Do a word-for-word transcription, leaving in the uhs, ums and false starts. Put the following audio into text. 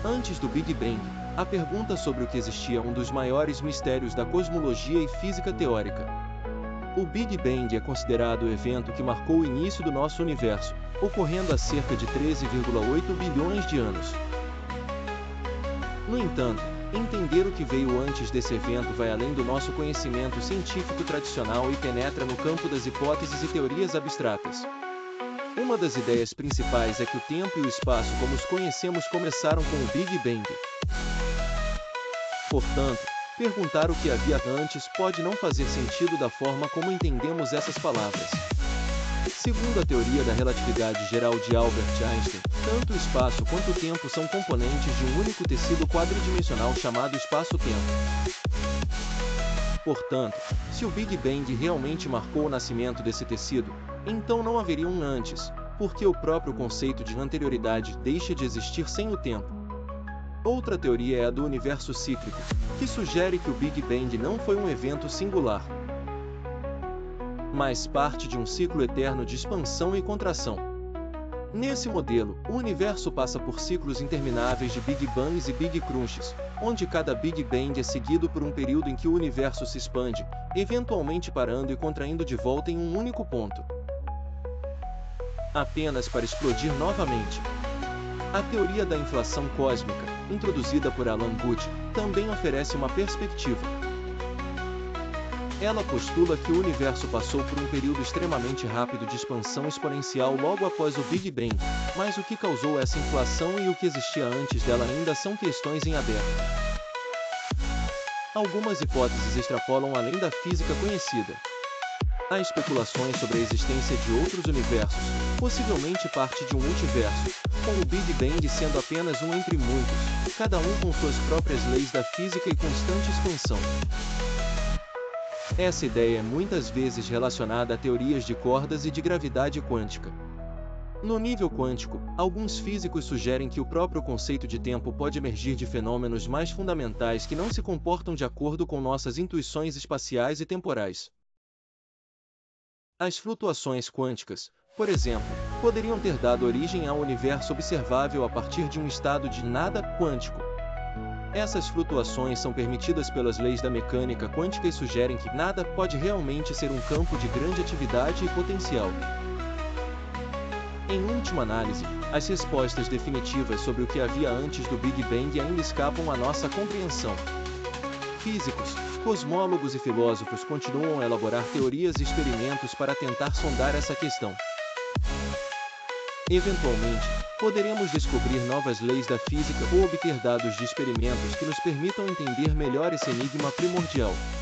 Antes do Big Bang, a pergunta sobre o que existia é um dos maiores mistérios da cosmologia e física teórica. O Big Bang é considerado o evento que marcou o início do nosso universo, ocorrendo há cerca de treze vírgula oito bilhões de anos. No entanto, entender o que veio antes desse evento vai além do nosso conhecimento científico tradicional e penetra no campo das hipóteses e teorias abstratas. Uma das ideias principais é que o tempo e o espaço como os conhecemos começaram com o Big Bang. Portanto, perguntar o que havia antes pode não fazer sentido da forma como entendemos essas palavras. Segundo a teoria da relatividade geral de Albert Einstein, tanto o espaço quanto o tempo são componentes de um único tecido quadridimensional chamado espaço-tempo. Portanto, se o Big Bang realmente marcou o nascimento desse tecido, então não haveria um antes, porque o próprio conceito de anterioridade deixa de existir sem o tempo. Outra teoria é a do universo cíclico, que sugere que o Big Bang não foi um evento singular, mas parte de um ciclo eterno de expansão e contração. Nesse modelo, o universo passa por ciclos intermináveis de Big Bangs e Big Crunches, onde cada Big Bang é seguido por um período em que o universo se expande, eventualmente parando e contraindo de volta em um único ponto, apenas para explodir novamente. A teoria da inflação cósmica, introduzida por Alan Guth, também oferece uma perspectiva. Ela postula que o universo passou por um período extremamente rápido de expansão exponencial logo após o Big Bang, mas o que causou essa inflação e o que existia antes dela ainda são questões em aberto. Algumas hipóteses extrapolam além da física conhecida. Há especulações sobre a existência de outros universos, possivelmente parte de um multiverso, com o Big Bang sendo apenas um entre muitos, cada um com suas próprias leis da física e constante expansão. Essa ideia é muitas vezes relacionada a teorias de cordas e de gravidade quântica. No nível quântico, alguns físicos sugerem que o próprio conceito de tempo pode emergir de fenômenos mais fundamentais que não se comportam de acordo com nossas intuições espaciais e temporais. As flutuações quânticas, por exemplo, poderiam ter dado origem ao universo observável a partir de um estado de nada quântico. Essas flutuações são permitidas pelas leis da mecânica quântica e sugerem que nada pode realmente ser um campo de grande atividade e potencial. Em última análise, as respostas definitivas sobre o que havia antes do Big Bang ainda escapam à nossa compreensão. Físicos, cosmólogos e filósofos continuam a elaborar teorias e experimentos para tentar sondar essa questão. Eventualmente, poderemos descobrir novas leis da física ou obter dados de experimentos que nos permitam entender melhor esse enigma primordial.